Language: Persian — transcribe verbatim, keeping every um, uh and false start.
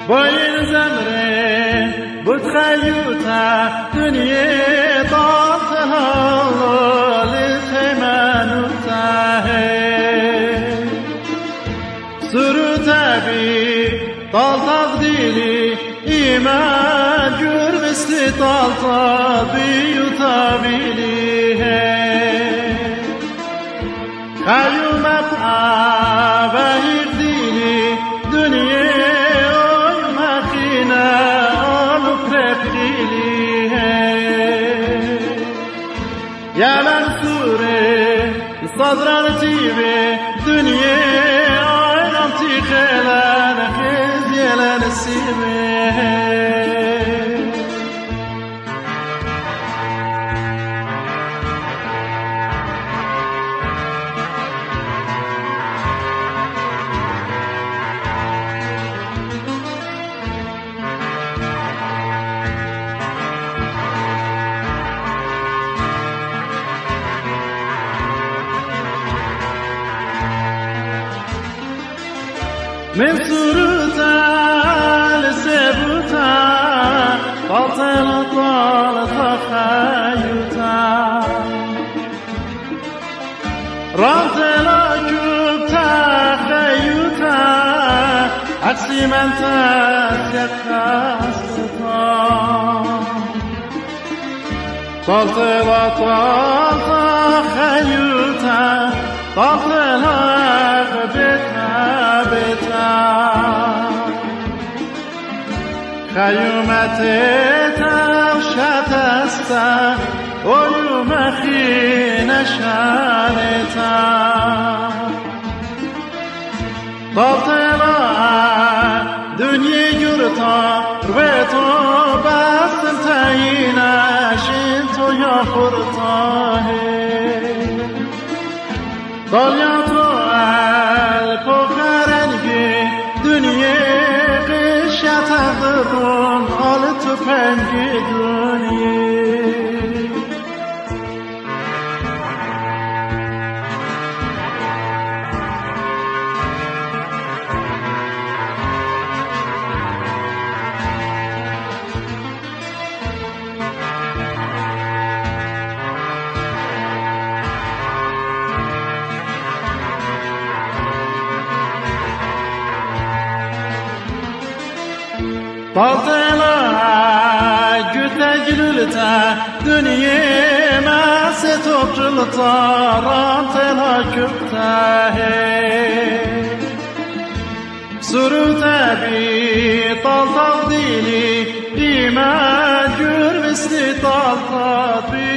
باین زمره بود خیوتا دنیا طالت هالال تیمنوتا سرو تبی طال تقدیلی ایمان جور بستی طال طابی و طابیلی خیوم ابعا دینی دنیا يا منصوري صدران تيبي دنيا عالم تيخلان خيز يلان السيبي من سرتا لسبوتا باطل طال تخيوتا رانت لاكوب تخيوتا عكسي من تسيقاستا باطل طال تخيوتا باطل بتا بتا خیومت ترشت استا اویوم خین شانتا باطلا دنیا گرتا رو تو بستم تایینش این تو یا خورتا دالیا تو الپخرنگی دنیا قشت اغرون حال تو پنگی دنیا باطلا güte dünya mase topçulta rantela küpte suruta bi tal taqdili iman gür misli tal tabi